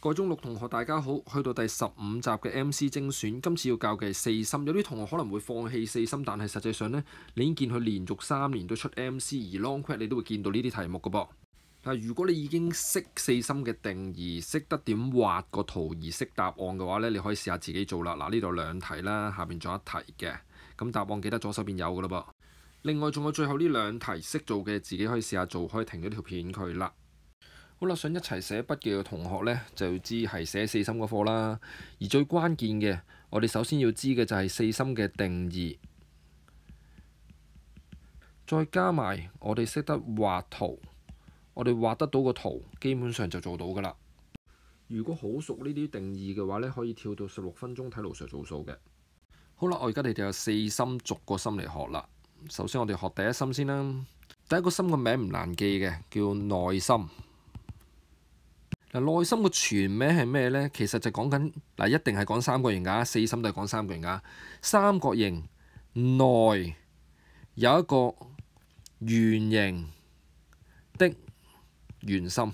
各位中六同學大家好，去到第15集嘅 MC 精選，今次要教嘅係四心。有啲同學可能會放棄四心，但係實際上呢，你已經見佢連續3年都出 MC，而 long quest 你都會見到呢啲題目嘅噃。嗱，如果你已經識四心嘅定義，識得點畫個圖而識答案嘅話呢，你可以試下自己做啦。嗱，呢度2題啦，下邊仲有1題嘅，咁答案記得左手邊有嘅嘞噃。另外仲有最後呢2題識做嘅，自己可以試下做，可以停咗條片佢啦。好啦，想一齊寫筆記嘅同學呢，就要知係寫四心嗰課啦。而最關鍵嘅，我哋首先要知嘅就係四心嘅定義，再加埋我哋識得畫圖，我哋畫得到個圖，基本上就做到㗎啦。如果好熟呢啲定義嘅話呢，可以跳到16分鐘睇盧 Sir 做數嘅。好啦，我而家哋就有四心逐個心嚟學啦。首先我哋學第一心先啦。第一個心個名唔難記嘅，叫內心。嗱，內心個全名係咩呢？其實就講緊嗱，一定係講三角形㗎，四心都係講三角形㗎。三角形內有一個圓形的圓心。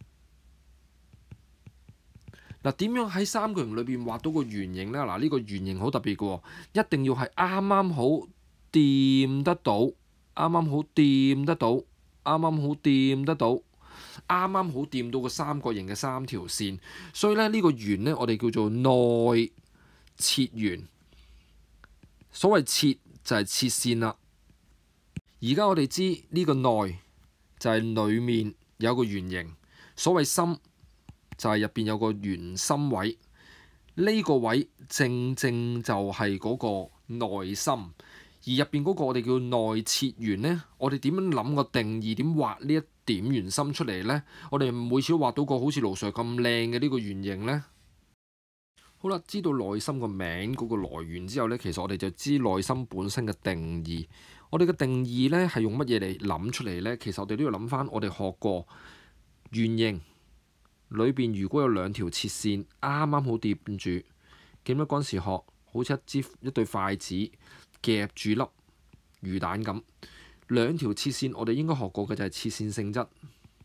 嗱，點樣喺三角形裏邊畫到個圓形呢？嗱，呢個圓形好特別嘅喎，一定要係啱啱好掂得到，啱啱好掂得到，啱啱好掂得到。啱啱好掂到個三角形嘅3條線，所以咧呢個圓呢，我哋叫做內切圓。所謂切就係切線啦。而家我哋知呢個內就係裡面有個圓形，所謂心就係入邊有個圓心位，呢個位正正就係嗰個內心。而入邊嗰個我哋叫內切圓呢，我哋點樣諗個定義？點畫呢一點圓心出嚟呢？我哋每次都畫到個好似盧 Sir 咁靚嘅呢個圓形呢。好啦，知道內心個名嗰個來源之後呢，其實我哋就知內心本身嘅定義。我哋嘅定義呢係用乜嘢嚟諗出嚟呢？其實我哋都要諗翻我哋學過圓形裏邊如果有2條切線啱啱好掂住，記得嗰陣時學好似一對筷子夾住粒魚蛋咁，2條切線我哋應該學過嘅就係切線性質。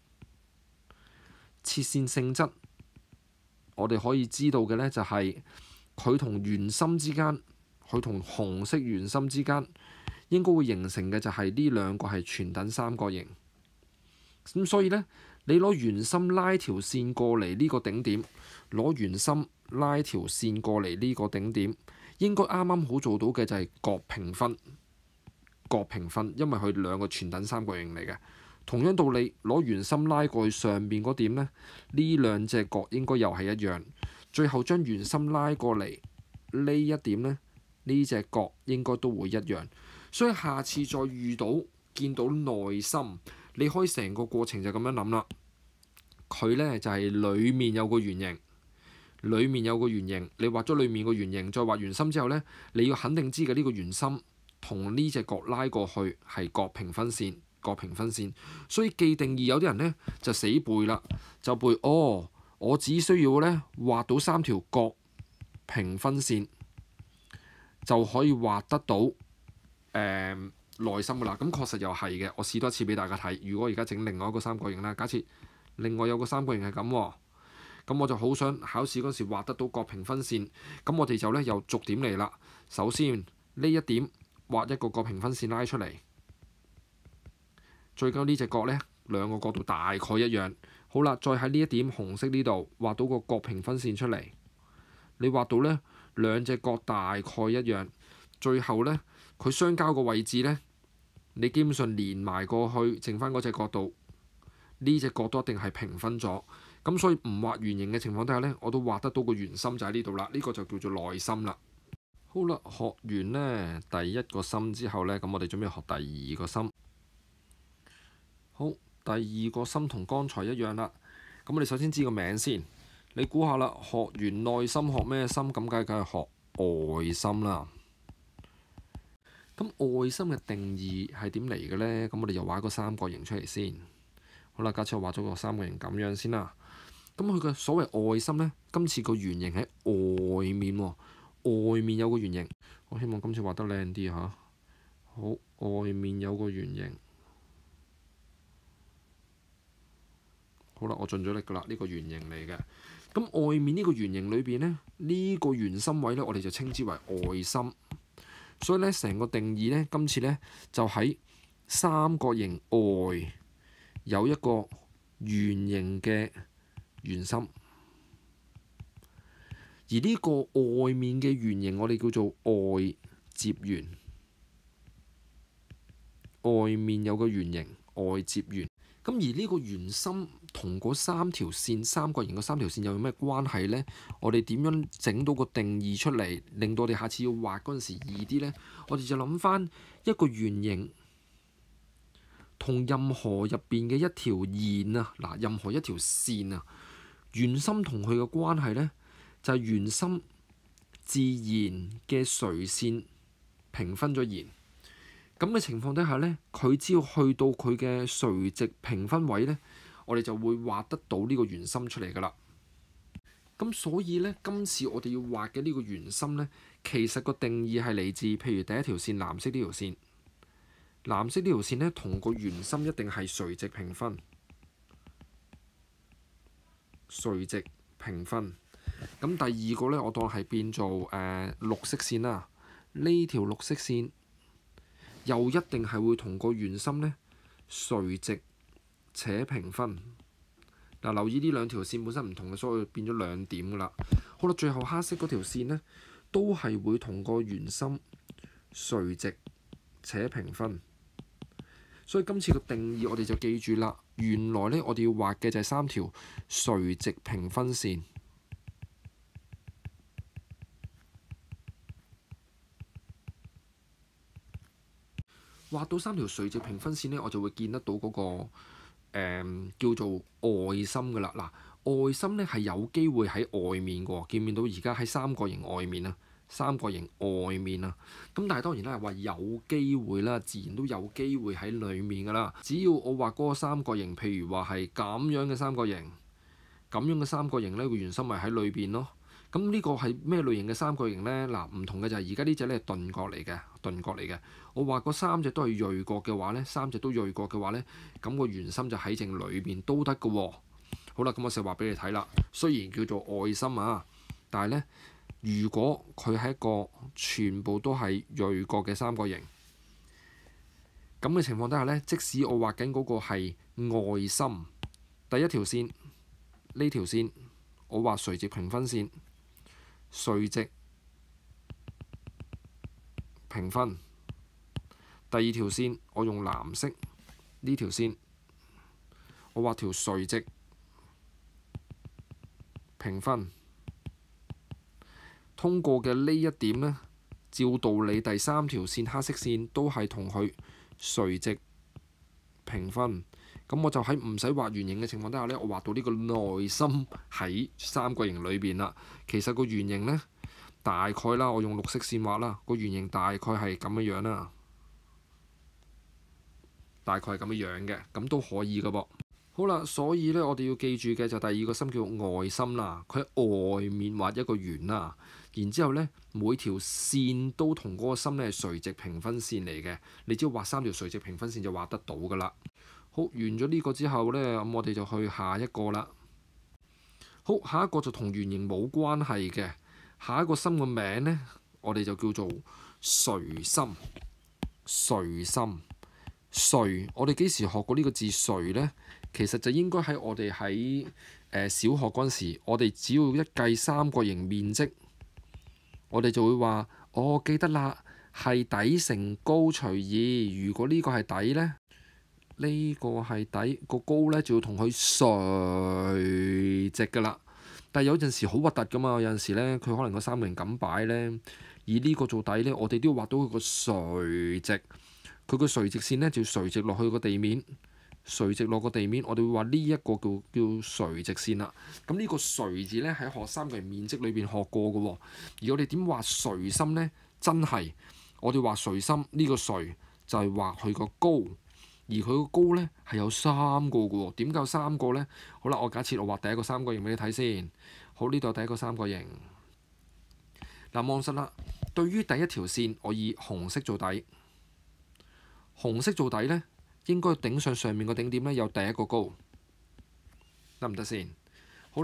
切線性質我哋可以知道嘅呢，就係佢同圓心之間，佢同紅色圓心之間應該會形成嘅就係呢2個係全等三角形。咁所以呢，你攞圓心拉條線過嚟呢個頂點，攞圓心拉條線過嚟呢個頂點，應該啱啱好做到嘅就係角平分。角平分，因為佢2個全等三角形嚟嘅。同樣道理，攞圓心拉過去上邊嗰點呢，呢2隻角應該又係一樣。最後將圓心拉過嚟呢一點呢，呢隻角應該都會一樣。所以下次再見到內心，你可以成個過程就咁樣諗啦。佢呢就係裡面有個圓形，裡面有個圓形。你畫咗裡面個圓形，再畫圓心之後呢，你要肯定知嘅呢個圓心同呢隻角拉過去係角平分線，角平分線。所以記定義有啲人呢就死背啦，就背我只需要呢畫到3條角平分線就可以畫得到內心㗎啦。咁確實又係嘅，我試多一次俾大家睇。如果而家整另外一個三角形啦，假設另外有個三角形係咁喎，咁我就好想考試嗰時畫得到角平分線。咁我哋就呢又逐點嚟啦。首先呢一點畫一個角平分線拉出嚟，最緊呢隻角呢2個角度大概一樣。好啦，再喺呢一點紅色呢度畫到個角平分線出嚟，你畫到呢2隻角大概一樣。最後呢，佢相交個位置呢，你基本上連埋過去，剩翻嗰隻角度，呢隻角都一定係平分咗。咁所以唔畫圓形嘅情況底下呢，我都畫得到個圓心就喺呢度啦。呢個就叫做內心啦。好啦，學完呢第1個心之後呢，咁我哋準備學第2個心。好，第2個心同剛才一樣啦。咁我哋首先知個名先。你估下啦，學完內心學咩心？咁梗係學外心啦。咁外心嘅定義係點嚟嘅呢？咁我哋又畫個三角形出嚟先。好啦，假設我畫咗個三角形咁樣先啦。咁佢嘅所謂外心呢，今次個圓形喺外面喎。外面有個圓形，我希望今次畫得靚啲嚇。好，外面有個圓形。好啦，我盡咗力㗎啦，呢個圓形嚟嘅。 咁外面呢個圓形裏邊呢，呢個圓心位呢，我哋就稱之為外心。所以呢，成個定義呢，今次呢就喺三角形外有一個圓形嘅圓心，而呢個外面嘅圓形我哋叫做外接圓。外面有個圓形外接圓。咁而呢個圓心同嗰三條線，三角形嗰三條線又有咩關係呢？我哋點樣整到個定義出嚟，令到我哋下次要畫嗰陣時易啲呢？我哋就諗翻一個圓形同任何入邊嘅一條線啊，嗱，任何一條線啊，圓心同佢嘅關係呢，就係圓心自然嘅垂線平分咗弦。咁嘅情況底下呢，佢只要去到佢嘅垂直平分位呢，我哋就會畫得到呢個圓心出嚟㗎啦。咁所以呢，今次我哋要畫嘅呢個圓心呢，其實個定義係嚟自，譬如第一條線藍色呢條線，藍色呢條線呢，同個圓心一定係垂直平分，垂直平分。咁第二個呢，我當係變做綠色線啦，呢條綠色線又一定係會同個圓心呢垂直且平分。嗱，留意呢兩條線本身唔同嘅，所以變咗兩點㗎啦。好啦，最後黑色嗰條線呢，都係會同個圓心垂直且平分。所以今次個定義我哋就記住啦，原來呢，我哋要畫嘅就係三條垂直平分線。畫到三條垂直平分線呢，我就會見得到嗰個叫做外心㗎啦。嗱，外心呢係有機會喺外面㗎喎，見唔見到而家喺三角形外面啊？三角形外面啊，咁但係當然啦，話有機會啦，自然都有機會喺裡面㗎啦。只要我畫嗰個三角形，譬如話係咁樣嘅三角形，咁樣嘅三角形呢，個圓心咪喺裏邊咯。咁呢個係咩類型嘅三角形呢？嗱，唔同嘅就係而家呢隻呢係鈍角嚟嘅，鈍角嚟嘅。我畫嗰三隻都係鋭角嘅話呢，三隻都鋭角嘅話呢，咁個圓心就喺正裏邊都得㗎喎。好啦，咁我就畫俾你睇啦。雖然叫做外心啊，但係呢，如果佢係一個全部都係鋭角嘅三角形，咁嘅情況底下呢，即使我畫緊嗰個係外心，第一條線呢條線，我畫垂直平分線。垂直平分，第二條線我用藍色呢條線，我畫條垂直平分。通過嘅呢一點呢，照道理第三條線黑色線都係同佢垂直平分。咁我就喺唔使畫圓形嘅情況底下呢，我畫到呢個內心喺三角形裏邊啦。其實個圓形呢，大概啦，我用綠色線畫啦，個圓形大概係咁樣樣啦，大概係咁樣樣嘅，咁都可以㗎噃。好啦，所以呢，我哋要記住嘅就第二個心叫外心啦，佢喺外面畫一個圓啦，然之後呢，每條線都同嗰個心呢係垂直平分線嚟嘅。你只要畫三條垂直平分線就畫得到㗎啦。好，完咗呢個之後呢，咁我哋就去下一個啦。好，下一個就同圓形冇關係嘅，下一個心嘅名呢，我哋就叫做垂心。垂心，垂，我哋幾時學過呢個字垂呢？其實就應該喺我哋喺小學嗰陣時，我哋只要一計三角形面積，我哋就會話，我記得啦，係底乘高除二。如果呢個係底呢，呢個係底，個高呢就要同佢垂直㗎啦。但係有陣時好核突㗎嘛，有陣時呢，佢可能個三角形咁擺呢，以呢個做底呢，我哋都要畫到佢個垂直。佢個垂直線呢，就要垂直落去個地面，垂直落個地面，我哋會話呢一個叫垂直線啦。咁呢個垂字呢，喺學三角形面積裏邊學過㗎喎。而我哋點畫垂心呢？真係我哋畫垂心呢個垂就係畫佢個高。而佢個高呢係有三個嘅喎，點解有三個呢？好啦，我假設我畫第一個三角形俾你睇先。好，呢度有第一個三角形。嗱，望實啦。對於第一條線，我以紅色做底。紅色做底呢，應該頂上面個頂點呢有第一個高，得唔得先？好啦，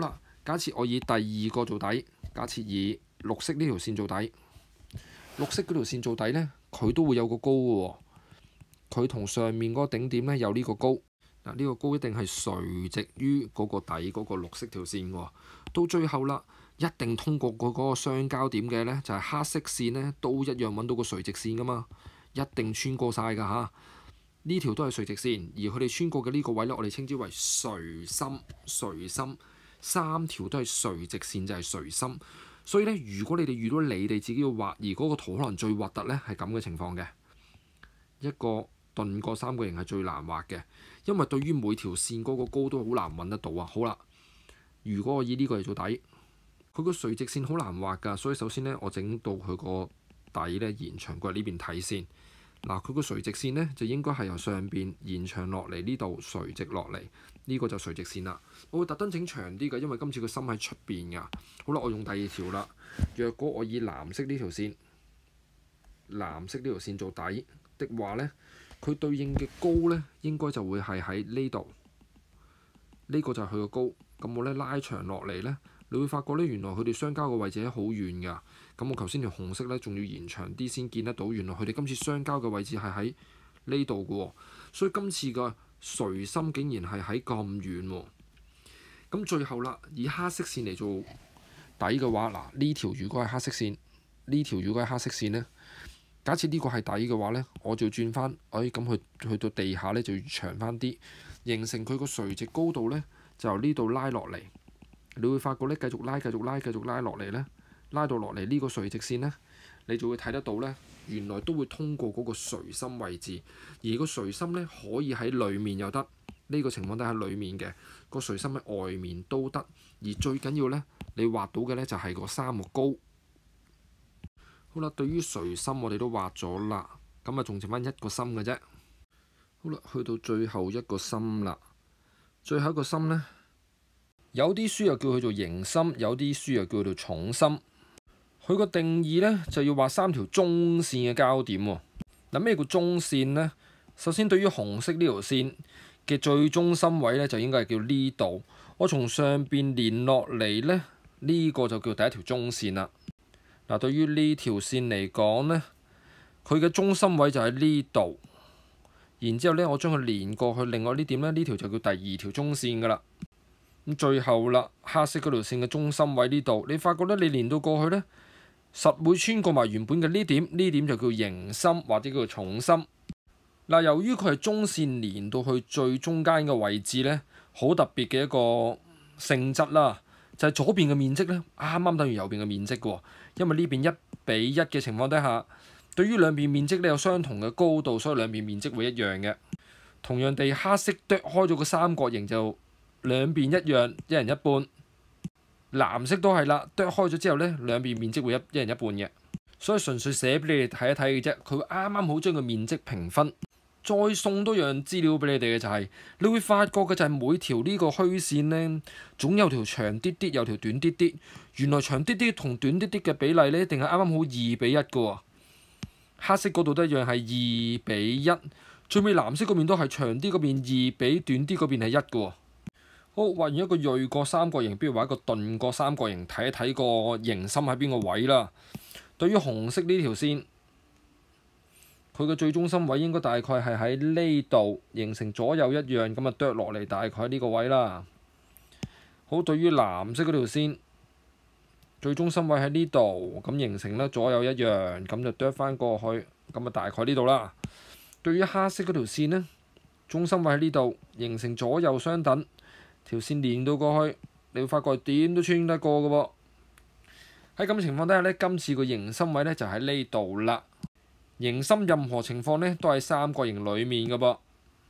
假設我以第二個做底，假設以綠色呢條線做底，綠色嗰條線做底呢，佢都會有個高嘅喎。佢同上面嗰個頂點呢有呢個高，嗱，呢個高一定係垂直於嗰個底嗰個綠色條線喎。到最後啦，一定通過嗰個相交點嘅呢，就係黑色線呢，都一樣揾到個垂直線㗎嘛，一定穿過晒㗎嚇。呢條都係垂直線，而佢哋穿過嘅呢個位呢，我哋稱之為垂心。垂心三條都係垂直線，就係垂心。所以呢，如果你哋遇到你哋自己要畫，而嗰個圖可能最核突呢，係咁嘅情況嘅，一個鈍角三角形係最難畫嘅，因為對於每條線嗰個高都好難揾得到啊。好啦，如果我以呢個嚟做底，佢個垂直線好難畫㗎，所以首先呢，我整到佢個底呢延長過嚟呢邊睇先。嗱，佢個垂直線呢，就應該係由上邊延長落嚟呢度垂直落嚟，呢個就垂直線啦。我會特登整長啲㗎，因為今次個心喺出邊㗎。好啦，我用第二條啦。若果我以藍色呢條線，藍色呢條線做底的話呢，佢對應嘅高呢，應該就會係喺呢度。呢個就係佢個高。咁我呢拉長落嚟呢，你會發覺呢，原來佢哋相交嘅位置喺好遠㗎。咁我頭先條紅色呢，仲要延長啲先見得到，原來佢哋今次相交嘅位置係喺呢度嘅喎。所以今次嘅垂心竟然係喺咁遠喎。咁最後啦，以黑色線嚟做底嘅話，嗱，呢條如果係黑色線，呢條如果係黑色線呢，假設呢個係底嘅話呢，我就轉翻，咁去到地下呢，就要長翻啲，形成佢個垂直高度呢，就由呢度拉落嚟。你會發覺呢，繼續拉落嚟呢，拉到落嚟呢個垂直線呢，你就會睇得到呢，原來都會通過嗰個垂心位置，而個垂心呢，可以喺裡面又得，呢個情況都喺裡面嘅，個垂心喺外面都得，而最緊要呢，你畫到嘅呢，就係個三個高。好啦，對於垂心我哋都畫咗啦，咁啊仲剩翻一個心嘅啫。好啦，去到最後一個心啦，最後一個心呢，有啲書又叫佢做形心，有啲書又叫佢做重心。佢個定義呢，就要畫三條中線嘅交點喎。嗱，咩叫中線呢？首先對於紅色呢條線嘅最中心位呢，就應該係叫呢度。我從上邊連落嚟呢，呢個就叫第一條中線啦。嗱，對於呢條線嚟講呢，佢嘅中心位就喺呢度，然之後呢，我將佢連過去另外呢點呢，呢條就叫第二條中線㗎啦。咁最後啦，黑色嗰條線嘅中心位呢度，你發覺呢，你連到過去呢，實會穿過埋原本嘅呢點，呢點就叫形心或者叫做重心。嗱，由於佢係中線連到去最中間嘅位置呢，好特別嘅一個性質啦，就係左邊嘅面積呢，啱啱等於右邊嘅面積嘅喎。因為呢邊1比1嘅情況底下，對於兩邊面積呢有相同嘅高度，所以兩邊面積會一樣嘅。同樣地，黑色剁開咗個三角形就兩邊一樣，一人一半。藍色都係啦，剁開咗之後呢，兩邊面積會一人一半嘅。所以純粹寫俾你哋睇一睇嘅啫，佢會啱啱好將個面積平分。再送多樣資料俾你哋嘅就係，你會發覺嘅就係每條呢個虛線呢，總有條長啲啲，有條短啲啲。原來長啲啲同短啲啲嘅比例呢，一定係啱啱好2比1嘅喎。黑色嗰度都一樣係2比1，最尾藍色嗰邊都係長啲嗰邊2比短啲嗰邊係1嘅喎。好，畫完一個鋭角三角形，不如畫一個鈍角三角形，睇一睇個形心喺邊個位啦。對於紅色呢條線，佢嘅最中心位應該大概係喺呢度，形成左右一樣咁啊，剁落嚟大概呢個位啦。好，對於藍色嗰條線，最中心位喺呢度，咁形成咧左右一樣，咁就剁翻過去，咁啊大概呢度啦。對於黑色嗰條線呢，中心位喺呢度，形成左右相等，條線連到過去，你會發覺點都穿得過嘅喎。喺咁嘅情況底下呢，今次個形心位呢就喺呢度啦。形心任何情況呢都喺三角形裡面嘅噃。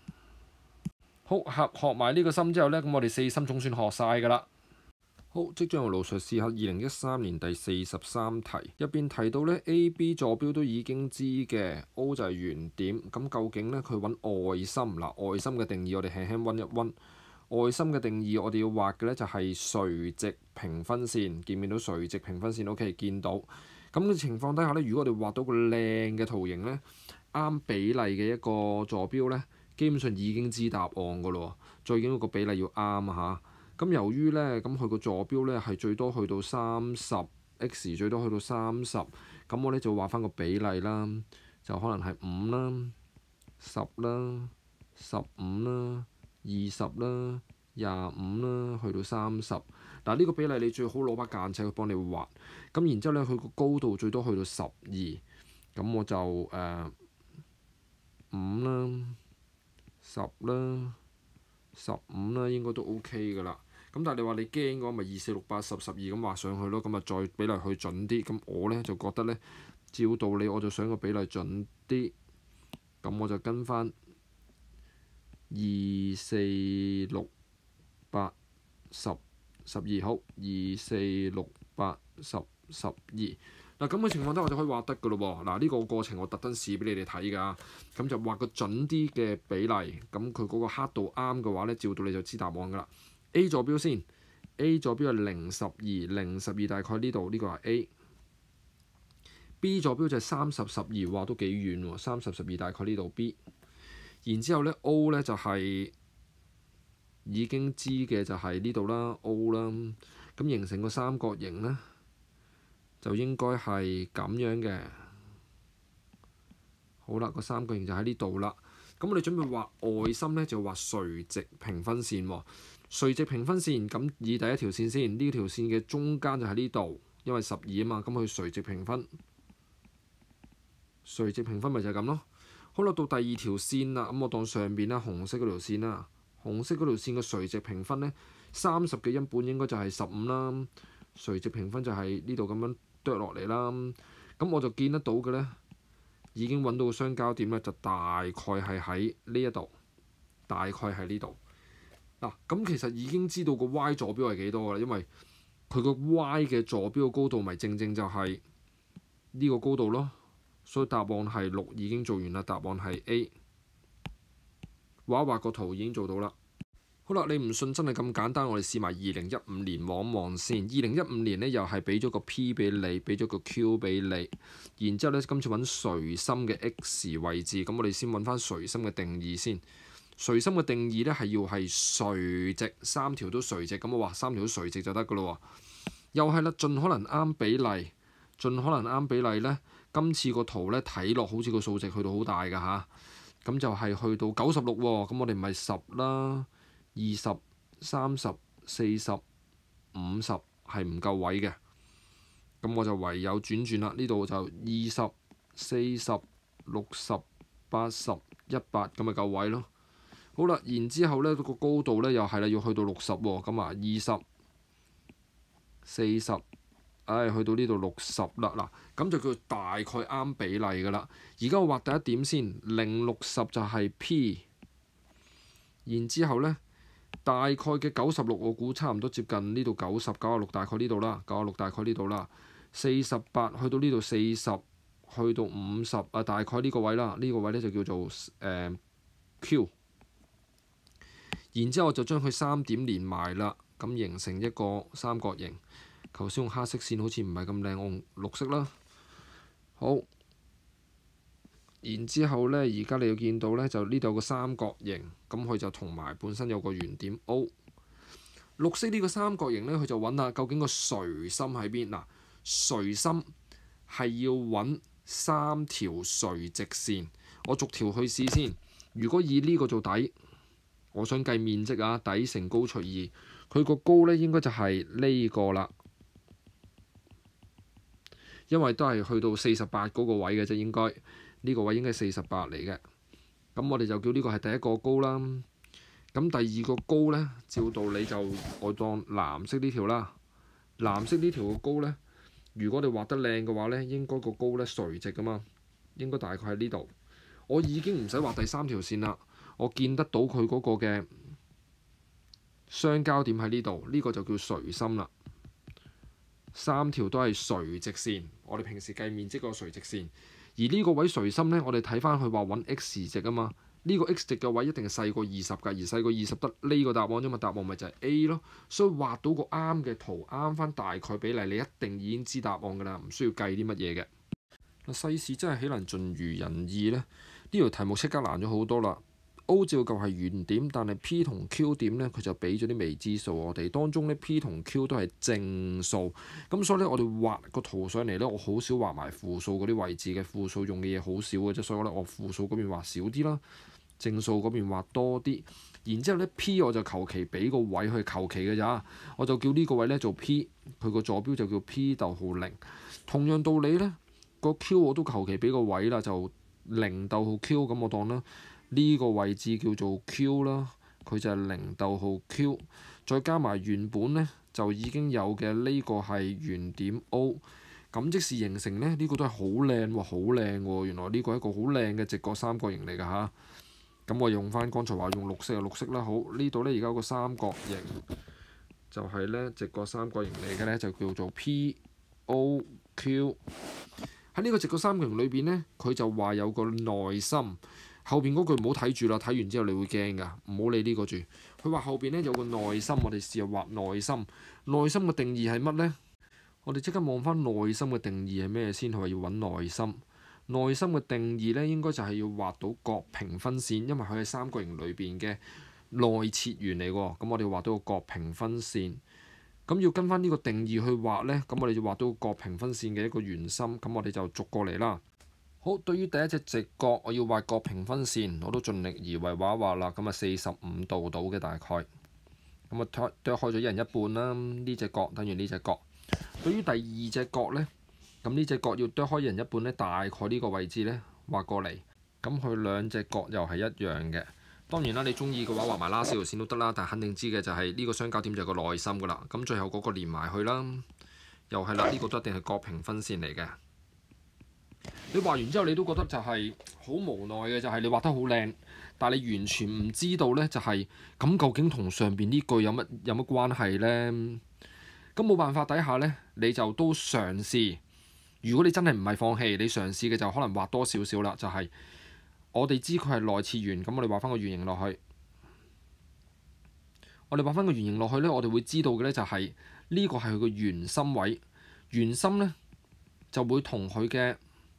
好，學埋呢個心之後呢，咁我哋4心總算學晒㗎啦。好，即將用盧術試下2013年第43題，入邊提到呢 A、B 坐標都已經知嘅 O 就係原點，咁究竟呢，佢揾外心嗱，外心嘅定義我哋輕輕溫一溫。外心嘅定義我哋要畫嘅呢就係垂直平分線，見唔見到垂直平分線 ？OK， 見到。咁嘅情況底下呢，如果我哋畫到個靚嘅圖形呢，啱比例嘅一個坐標呢，基本上已經知答案㗎咯。最緊要個比例要啱嚇。 咁由於呢，咁佢個坐標呢係最多去到30，x 最多去到30，咁我呢就畫翻個比例啦，就可能係5啦、10啦、15啦、20啦、25啦，去到30。嗱，呢個比例你最好攞把間尺去幫你畫。咁然之後呢，佢個高度最多去到12，咁我就5啦、10啦、15啦，應該都 OK 㗎啦。咁但係你話你驚嘅話，咪2、4、6、8、10、12咁畫上去咯。咁啊再比例去準啲。咁我呢就覺得呢，照道理我就想個比例準啲。咁我就跟翻2、4、6、8、10、12，好2、4、6、8、10、12。嗱，咁嘅情況底下我就可以畫得㗎咯喎。嗱，呢個過程我特登試俾你哋睇㗎。咁就畫個準啲嘅比例。咁佢嗰個刻度啱嘅話呢，照到你就知答案㗎啦。A 坐標先 ，A 坐標係0、12，0、12大概呢度，呢個係 A。B 坐標就係30、12，哇都幾遠喎，30、12大概呢度 B。然之後呢 O 呢就係已經知嘅就係呢度啦 O 啦，咁形成個三角形呢，就應該係咁樣嘅。好啦，個三角形就喺呢度啦。咁我哋準備畫外心呢，就畫垂直平分線喎。垂直平分線，咁以第一條線先，呢條線嘅中間就喺呢度，因為12啊嘛，咁佢垂直平分。垂直平分咪就係咁咯。好啦，到第二條線啦，咁我當上邊啦，紅色嗰條線啦，紅色嗰條線嘅垂直平分呢，30嘅一半應該就係15啦。垂直平分就係呢度咁樣剁落嚟啦。咁我就見得到嘅呢，已經揾到個相交點咧，就大概係喺呢一度，大概喺呢度。嗱，咁其實已經知道個 Y 坐標係幾多㗎啦，因為佢個 Y 嘅坐標高度咪正正就係呢個高度咯。所以答案係6，已經做完啦。答案係 A。畫一畫個圖已經做到啦。好啦，你唔信真係咁簡單，我哋試埋2015年望一望先。2015年呢又係俾咗個 P 俾你，俾咗個 Q 俾你。然之後呢，今次揾垂心嘅 X 位置，咁我哋先揾翻垂心嘅定義先。垂心嘅定義呢係要係垂直，3條都垂直，咁我話3條都垂直就得㗎咯喎。又係啦，盡可能啱比例，盡可能啱比例呢。今次個圖呢睇落好似個數值去到好大㗎嚇，咁就係去到96喎。咁我哋咪10啦、20、30、40、50係唔夠位嘅，咁我就唯有轉啦。呢度就20、40、60、80、100咁咪夠位咯。好啦，然之後呢個高度呢又係啦，要去到60喎。咁啊20、40。去到呢度60啦，嗱，咁就叫大概啱比例㗎啦。而家我畫第一點先，0、60就係 P， 然之後呢，大概嘅96我估差唔多接近呢度90、96大概呢度啦，96大概呢度啦，48去到呢度40，去到50啊，大概呢個位啦，呢個位呢就叫做Q。然之後我就將佢3點連埋啦，咁形成一個三角形。頭先用黑色線好似唔係咁靚，我用綠色啦。好，然之後呢，而家你要見到呢，就呢度有個三角形，咁佢就同埋本身有個圓點 O。綠色呢個三角形呢，佢就揾下究竟個垂心喺邊嗱？垂心係要揾3條垂直線，我逐條去試先。如果以呢個做底，我想計面積啊，底乘高除2，佢個高呢應該就係呢個啦。因為都係去到48嗰個位嘅啫，應該呢個位應該係48嚟嘅。咁我哋就叫呢個係第一個高啦。咁第二個高呢，照道理就我當藍色呢條啦。藍色呢條嘅高呢，如果你畫得靚嘅話呢，應該個高呢垂直㗎嘛，應該大概喺呢度。我已經唔使畫第3條線啦，我見得到佢嗰個嘅相交點喺呢度，呢個就叫垂心啦。3條都係垂直線，我哋平時計面積個垂直線。而呢個位垂心呢，我哋睇翻佢話揾 X 值啊嘛。呢個 X 值嘅位一定係細過20㗎，而細過20得呢個答案啫嘛。答案咪就係 A 咯。所以畫到個啱嘅圖，啱翻大概比例，你一定已經知答案㗎啦，唔需要計啲乜嘢嘅。嗱，世事真係豈能盡如人意呢？呢條題目即刻難咗好多啦。 O 照舊係原點，但係 P 同 Q 點呢，佢就俾咗啲未知數我哋。當中呢 P 同 Q 都係正數，咁所以呢，我哋畫個圖上嚟呢，我好少畫埋負數嗰啲位置嘅，負數用嘅嘢好少嘅啫，所以呢，我負數嗰邊畫少啲啦，正數嗰邊畫多啲。然之後呢 P 我就求其俾個位去求其嘅咋，我就叫呢個位呢做 P， 佢個坐標就叫 P_0。同樣道理呢，個 Q 我都求其俾個位啦，就0逗號 Q， 咁我當啦。呢個位置叫做 Q 啦，佢就係0逗號 Q， 再加埋原本呢就已經有嘅呢個係原點 O， 咁即是形成呢，呢個都係好靚喎，好靚喎，原來呢個係一個好靚嘅直角三角形嚟㗎嚇。咁我用翻剛才話用綠色就綠色啦。好，呢度呢而家有個三角形，就係呢直角三角形嚟嘅呢，就叫做 POQ。喺呢個直角三角形裏邊呢，佢就話有個內心。後邊嗰句唔好睇住啦，睇完之後你會驚㗎，唔好理呢個住。佢話後邊呢有個內心，我哋試下畫內心。內心嘅定義係乜呢？我哋即刻望翻內心嘅定義係咩先？佢話要揾內心。內心嘅定義呢，應該就係要畫到角平分線，因為佢係三角形裏邊嘅內切圓嚟喎。咁我哋畫到個角平分線，咁要跟翻呢個定義去畫呢，咁我哋就畫到個角平分線嘅一個圓心。咁我哋就逐過嚟啦。好，對於第一隻直角，我要畫角平分線，我都盡力而為畫一畫啦。咁啊45度到嘅大概，咁啊剁開咗一人一半啦。呢隻角等於呢隻角。對於第二隻角呢，咁呢隻角要剁開一人一半呢，大概呢個位置呢畫過嚟。咁佢兩隻角又係一樣嘅。當然啦，你中意嘅話畫埋拉絲條線都得啦，但係肯定知嘅就係呢個相交點就係個內心㗎啦。咁最後嗰個連埋去啦，又係啦，呢個都一定係角平分線嚟嘅。你畫完之後，你都覺得就係好無奈嘅，就係你畫得好靚，但係你完全唔知道呢，就係咁究竟同上邊呢句有乜關係呢？咁冇辦法底下呢，你就都嘗試。如果你真係唔係放棄，你嘗試嘅就可能畫多少少啦。就係我哋知佢係內切圓，咁我哋畫翻個圓形落去。我哋畫翻個圓形落去呢，我哋會知道嘅呢就係呢個係佢個圓心位，圓心呢，就會同佢嘅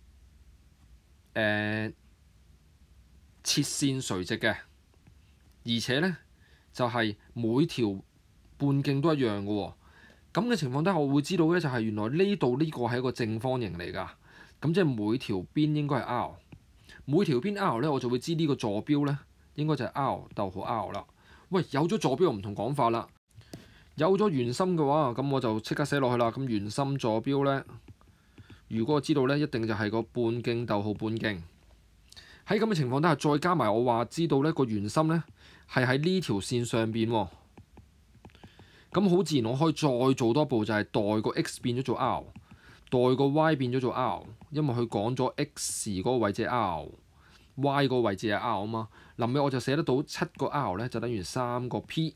切線垂直嘅，而且呢，就係每條半徑都一樣嘅喎。咁嘅情況底下，我會知道呢，就係原來呢度呢個係一個正方形嚟㗎。咁即係每條邊應該係 R， 每條邊 R 呢，我就會知呢個坐標呢應該就係 R 逗號 R 啦。喂，有咗坐標又唔同講法啦。有咗圓心嘅話，咁我就即刻寫落去啦。咁圓心坐標呢，如果我知道呢，一定就係個半徑逗號半徑。喺咁嘅情況底下，再加埋我話知道呢個圓心呢係喺呢條線上邊喎。咁好自然，我可以再做多步，就係代個 x 變咗做 r， 代個 y 變咗做 r， 因為佢講咗 x 嗰個位置係 r，y 個位置係 r 啊嘛。臨尾我就寫得到7個 r 呢就等於3個 p，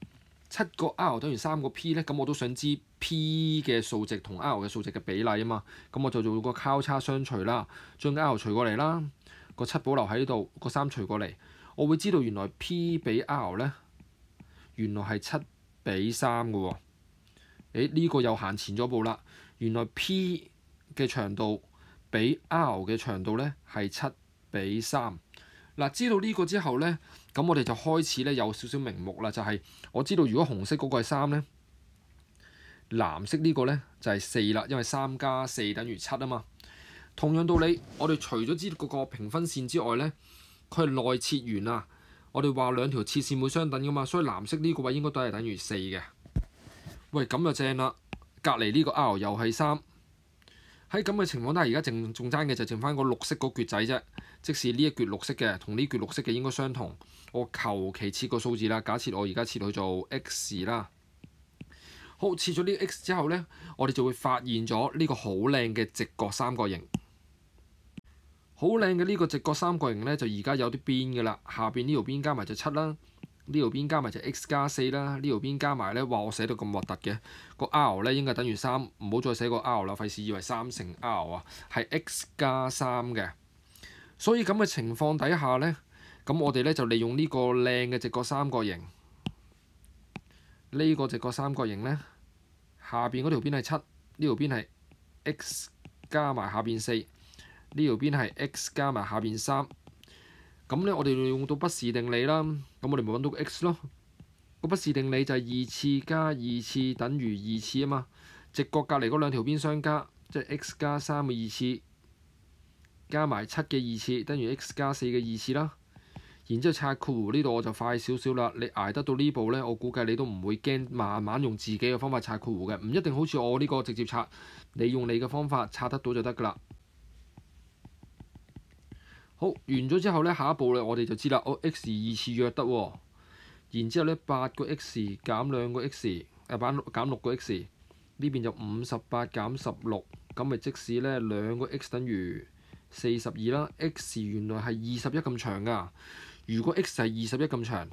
7個 r 等於3個 p 呢，咁我都想知 p 嘅數值同 r 嘅數值嘅比例啊嘛。咁我就做個交叉相除啦，將 r 除過嚟啦，個7保留喺呢度，個3除過嚟，我會知道原來 p 比 r 呢，原來係7比3嘅喎。呢個又行前咗步啦。原來 P 嘅長度比 R 嘅長度呢係7比3。嗱，知道呢個之後呢，咁我哋就開始呢有少少名目啦。就係我知道如果紅色嗰個係3呢，藍色呢個呢就係4啦，因為3加4等於7啊嘛。同樣道理，我哋除咗知道個平分線之外呢，佢係內切圓啊。我哋話兩條切線會相等噶嘛，所以藍色呢個位應該都係等於4嘅。喂，咁就正啦。隔離呢個 R 又係3。喺咁嘅情況底下，而家仲爭嘅就剩翻個綠色嗰橛仔啫。即使呢一橛綠色嘅同呢橛綠色嘅應該相同。我求其切個數字啦。假設我而家切去做 X 啦。好，切咗呢個 X 之後呢，我哋就會發現咗呢個好靚嘅直角三角形。好靚嘅呢個直角三角形呢，就而家有啲邊嘅啦。下邊呢條邊加埋就7啦，呢條邊加埋就 x 加4啦，呢條邊加埋呢，哇！我寫到咁核突嘅個 r 呢應該等於3，唔好再寫個 r 啦，費事以為3乘 r 啊，係 x 加3嘅。所以咁嘅情況底下呢，咁我哋呢就利用呢個靚嘅直角三角形，呢個直角三角形呢，下邊嗰條邊係7，呢條邊係 x 加埋下邊4。呢條邊係 x 加埋下邊3，咁咁咧我哋用到不時定理啦，咁我哋咪揾到個 x 咯。個不時定理就係2次加2次等於2次啊嘛。直角隔離嗰兩條邊相加，即係 x 加3嘅2次加埋7嘅2次等於 x 加4嘅2次啦。然之後拆括弧呢度我就快少少啦。你捱得到呢步呢，我估計你都唔會驚，慢慢用自己嘅方法拆括弧嘅，唔一定好似我呢個直接拆。你用你嘅方法拆得到就得㗎啦。好，完咗之後呢，下一步呢，我哋就知啦。x 2次約得喎。然之後呢，8個 x 減2個 x，減6個 x， 呢邊就58減16，咁咪即使呢2個 x 等於42啦。x 原來係21咁長㗎。如果 x 係21咁長，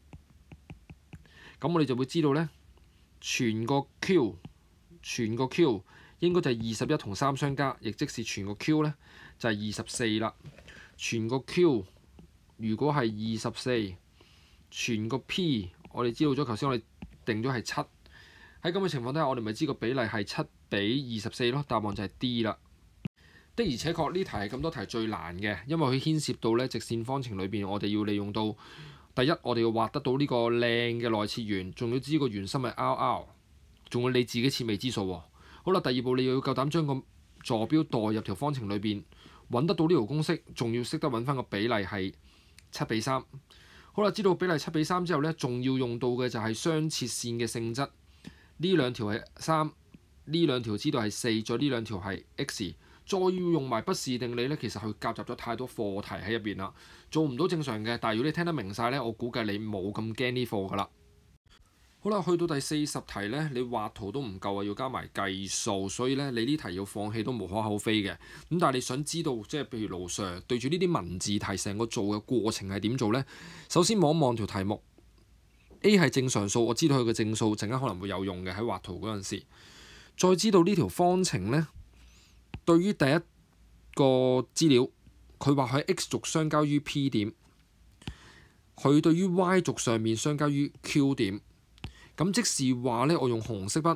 咁我哋就會知道呢，全個 Q 應該就係21同3相加，亦即是全個 Q 呢就係24啦。全個 Q 如果係24，全個 P 我哋知道咗，頭先我哋定咗係7。喺咁嘅情況底下，我哋咪知個比例係7比24咯。答案就係 D 啦。的而且確呢題係咁多題最難嘅，因為佢牽涉到呢直線方程裏邊，我哋要利用到第一，我哋要畫得到呢個靚嘅內切圓，仲要知個圓心係 R， 仲要你自己設未知數喎。好啦，第二步你又要夠膽將個坐標代入條方程裏邊，揾得到呢條公式，仲要識得揾翻個比例係7比3。好啦，知道比例7比3之後呢，仲要用到嘅就係雙切線嘅性質。呢兩條係3，呢兩條知道係4，再呢兩條係 x， 再要用埋不時定理呢，其實佢夾雜咗太多課題喺入邊啦，做唔到正常嘅。但係如果你聽得明晒呢，我估計你冇咁驚呢課噶啦。好啦，去到第40題呢，你畫圖都唔夠啊，要加埋計數，所以呢，你呢題要放棄都無可厚非嘅。咁但係你想知道，即係譬如盧 Sir 對住呢啲文字題，成個做嘅過程係點做呢？首先望一望條題目 A 係正常數，我知道佢嘅正數，陣間可能會有用嘅喺畫圖嗰陣時。再知道呢條方程呢，對於第一個資料，佢話喺 x 軸相交於 P 點，佢對於 y 軸上面相交於 Q 點。咁即是話呢，我用紅色筆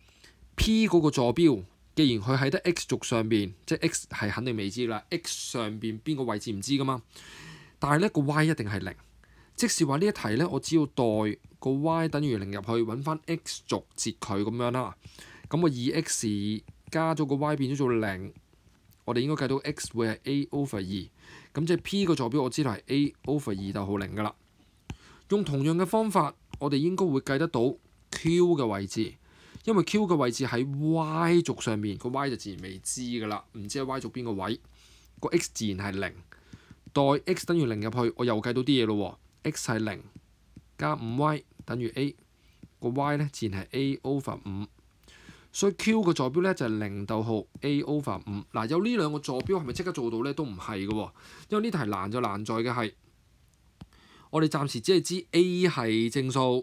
P 嗰個坐標，既然佢喺得 x 軸上邊，即係 x 係肯定未知啦。x 上邊邊個位置唔知噶嘛，但係呢個 y 一定係0。即是話呢一題呢，我只要代個 y 等於0入去，揾翻 x 軸截佢咁樣啦。咁我 2x 加咗個 y 變咗做0，我哋應該計到 x 會係 a/2。咁即係 P 個坐標我知道係 a/2逗號0噶啦。用同樣嘅方法，我哋應該會計得到 Q 嘅位置，因為 Q 嘅位置喺 y 軸上面，個 y 就自然未知㗎啦，唔知喺 y 軸邊個位，個 x 自然係0。代 x 等於0入去，我又計到啲嘢咯喎。x 係0加5y等於 a， 個 y 呢自然係 a/5， 所以 Q 嘅坐標呢就係0逗號 a/5。嗱，有呢兩個坐標係咪即刻做到呢？都唔係嘅喎，因為呢題難就難在嘅係，我哋暫時只係知 A 係正數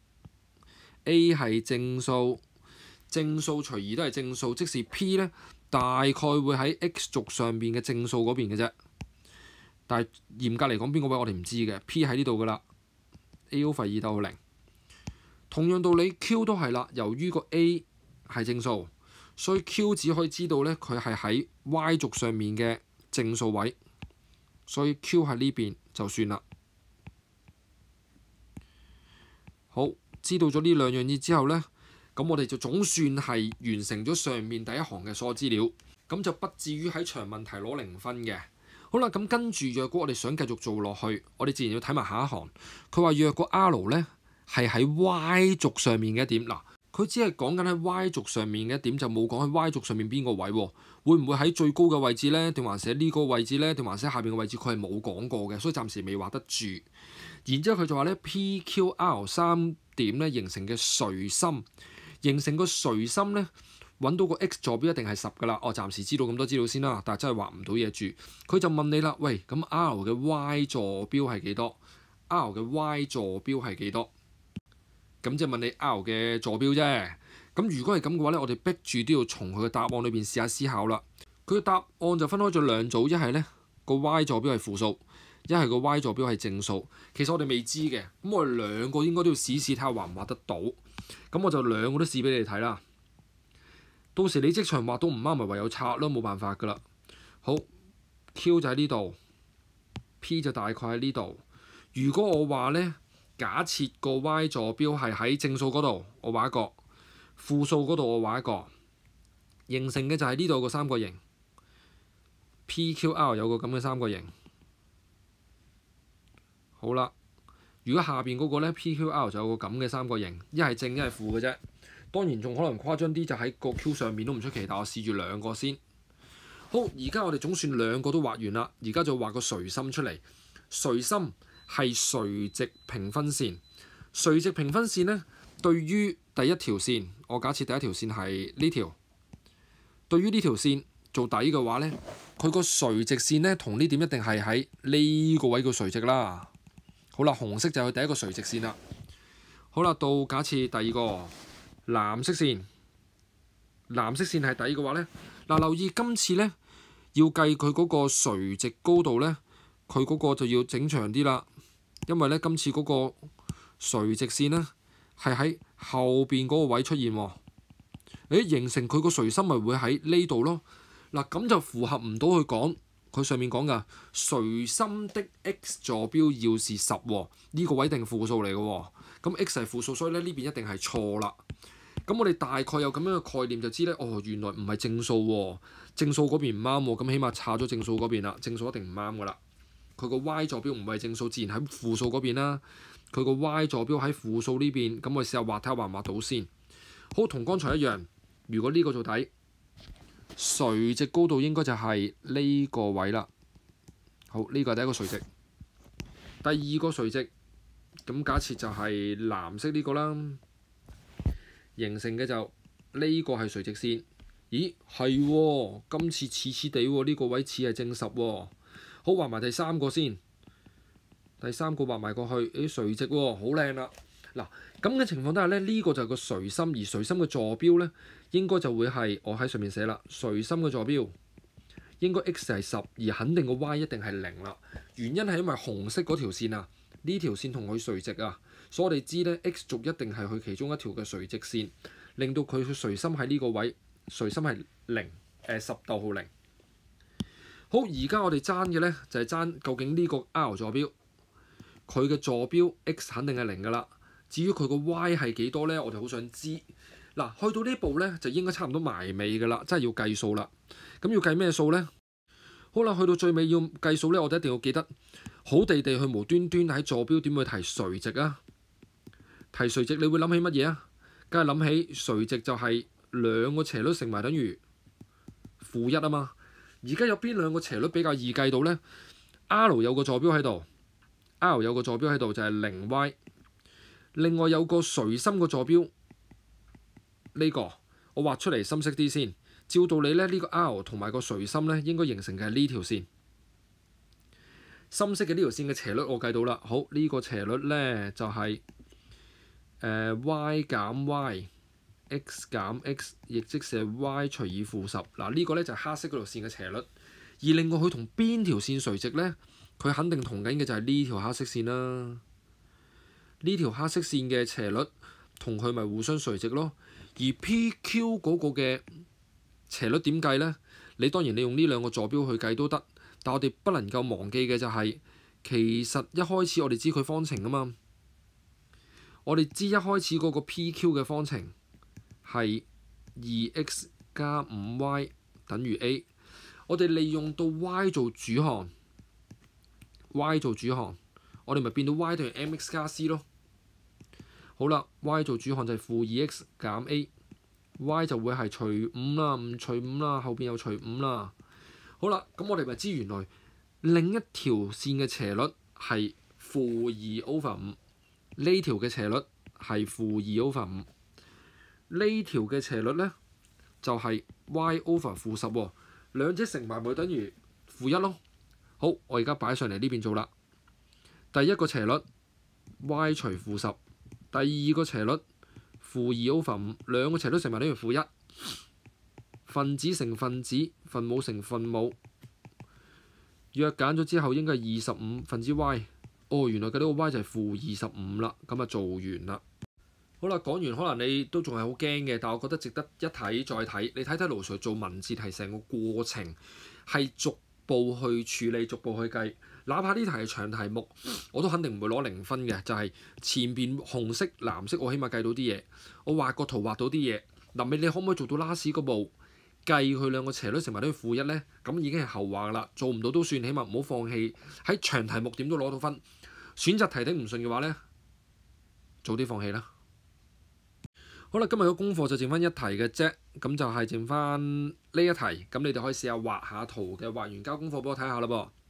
，A 係正數，正數隨意都係正數，即是 P 呢大概會喺 x 軸上邊嘅正數嗰邊嘅啫。但係嚴格嚟講，邊個位我哋唔知嘅 ，P 喺呢度㗎啦 ，a/2 逗號0。同樣道理 ，Q 都係啦，由於個 A 係正數，所以 Q 只可以知道呢，佢係喺 y 軸上面嘅正數位，所以 Q 喺呢邊就算啦。好，知道咗呢兩樣嘢之後呢，咁我哋就總算係完成咗上面第一行嘅所有資料，咁就不至於喺長問題攞0分嘅。好啦，咁跟住若果我哋想繼續做落去，我哋自然要睇埋下一行。佢話若果 R 呢係喺 Y 軸上面嘅一點，嗱，佢只係講緊喺 Y 軸上面嘅一點，就冇講喺 Y 軸上面邊個位喎？會唔會喺最高嘅位置呢？定還是喺呢個位置呢？定還是喺下邊嘅位置？佢係冇講過嘅，所以暫時未畫得住。然之後佢就話呢 PQR 3點呢形成嘅垂心，形成個垂心呢，揾到個 x 坐標一定係10㗎啦。我暫時知道咁多資料先啦，但係真係畫唔到嘢住。佢就問你啦，喂，咁 R 嘅 y 坐標係幾多 ？R 嘅 y 坐標係幾多？咁即係問你 R 嘅坐標啫。咁如果係咁嘅話呢，我哋逼住都要從佢嘅答案裏邊試下思考啦。佢嘅答案就分開咗兩組，一係呢個 y 坐標係負數，一係個 y 坐標係正數。其實我哋未知嘅，咁我哋兩個應該都要試試睇下畫唔畫得到。咁我就兩個都試俾你哋睇啦。到時你即場畫到唔啱，咪唯有拆咯，冇辦法㗎啦。好 ，Q 就喺呢度 P 就大概喺呢度。如果我話呢，假設個 y 坐標係喺正數嗰度，我畫一個；負數嗰度我畫一個，形成嘅就係呢度個三角形。PQR 有個咁嘅三角形。好啦，如果下邊嗰個呢 PQR 就有個咁嘅三角形，一係正一係負嘅啫。當然仲可能誇張啲，就喺個 Q 上面都唔出奇，但我試住兩個先。好，而家我哋總算兩個都畫完啦，而家就畫個垂心出嚟。垂心係垂直平分線。垂直平分線呢，對於第一條線，我假設第一條線係呢條，對於呢條線做底嘅話呢，佢個垂直線呢，同呢點一定係喺呢個位叫垂直啦。好啦，紅色就係第一個垂直線啦。好啦，到假設第二個藍色線，藍色線係底嘅話呢，嗱，留意今次呢，要計佢嗰個垂直高度呢，佢嗰個就要整長啲啦，因為呢，今次嗰個垂直線呢，係喺後邊嗰個位出現喎。形成佢個垂心咪會喺呢度咯。嗱，咁就符合唔到佢上面講㗎垂心的 x 坐標要是10喎，呢個位定負數嚟嘅喎。咁 x 係負數，所以呢邊一定係錯啦。咁我哋大概有咁樣嘅概念就知呢，原來唔係正數喎，正數嗰邊唔啱喎，咁起碼查咗正數嗰邊啦，正數一定唔啱㗎啦。佢個 y 坐標唔係正數，自然喺負數嗰邊啦。佢個 y 坐標喺負數呢邊，咁我哋試下畫睇下畫唔畫到先。好，同剛才一樣，如果呢個做底，垂直高度應該就係呢個位啦。好，呢個係第一個垂直。第二個垂直，咁假設就係藍色呢個啦，形成嘅就呢個係垂直線。咦，係喎，今次似地喎，呢個位似係正10喎。好，畫埋第三個先。第三個畫埋過去，垂直喎，好靚啦。嗱，咁嘅情況底下呢，呢個就係個垂心，而垂心嘅坐標呢，應該就會係我喺上面寫啦。垂心嘅坐標應該 x 係10，而肯定個 y 一定係0啦。原因係因為紅色嗰條線啊，呢條線同佢垂直啊，所以我哋知呢 x 軸一定係佢其中一條嘅垂直線，令到佢垂心喺呢個位，垂心係10逗號0。好，而家我哋爭嘅呢，就係爭究竟呢個 R 坐標，佢嘅坐標 x 肯定係0㗎啦。至於佢個 y 係幾多呢？我哋好想知。嗱，去到呢步呢，就應該差唔多埋尾㗎啦，真係要計數啦。咁要計咩數呢？好啦，去到最尾要計數呢，我哋一定要記得好地去無端端喺坐標點去提垂直啊。提垂直你會諗起乜嘢啊？梗係諗起垂直就係兩個斜率乘埋等於-1啊嘛。而家有邊兩個斜率比較易計到呢？ R 有個坐標喺度 ，R 有個坐標喺度就係0y。另外有個垂心個坐標，呢個我畫出嚟深色啲先。照道理呢，呢個 R 同埋個垂心呢，應該形成嘅係呢條線。深色嘅呢條線嘅斜率我計到啦。好，呢個斜率呢，就係y 減 y，x 減 x，亦即是 y 除以-10。嗱，呢個呢，就係黑色嗰條線嘅斜率。而另外佢同邊條線垂直呢？佢肯定同緊嘅就係呢條黑色線啦。呢條黑色線嘅斜率同佢咪互相垂直咯。而 PQ 嗰個嘅斜率點計呢？你當然你用呢兩個坐標去計都得，但我哋不能夠忘記嘅就係，其實一開始我哋知佢方程啊嘛。我哋知一開始嗰個 PQ 嘅方程係2x 加5y等於 a。我哋利用到 y 做主項，y 做主項，我哋咪變到 y 等於 mx 加 c 咯。好啦 ，y 做主項就係-2x 減 a，y 就會係除5啦，唔除5啦，後邊又除5啦。好啦，咁我哋咪知原來另一條線嘅斜率係-2/5，呢條嘅斜率係-2/5，呢條嘅斜率呢，就係 y/-10喎，兩者乘埋咪等於-1咯。好，我而家擺上嚟呢邊做啦。第一個斜率 y 除-10。第二個斜率-2/5，兩個斜率乘埋等於-1，分子乘分子，分母乘分母，約減咗之後應該係25分之 y。原來嘅呢個 y 就係-25啦，咁啊做完啦。好啦，講完可能你都仲係好驚嘅，但係我覺得值得一睇再睇。你睇睇盧 Sir 做文字題成個過程係逐步去處理，逐步去計。 哪怕呢題係長題目，我都肯定唔會攞0分嘅。就係前邊紅色、藍色，我起碼計到啲嘢，我畫個圖畫到啲嘢。臨尾你可唔可以做到 last 嗰步計佢兩個斜率乘埋都要負1呢？咁已經係後話啦，做唔到都算，起碼唔好放棄。喺長題目點都攞到分。選擇題頂唔順嘅話呢，早啲放棄啦。好啦，今日嘅功課就剩翻1題嘅啫，咁就係剩翻呢一題。咁你哋可以試下畫下圖嘅，畫完交功課俾我睇下啦噃。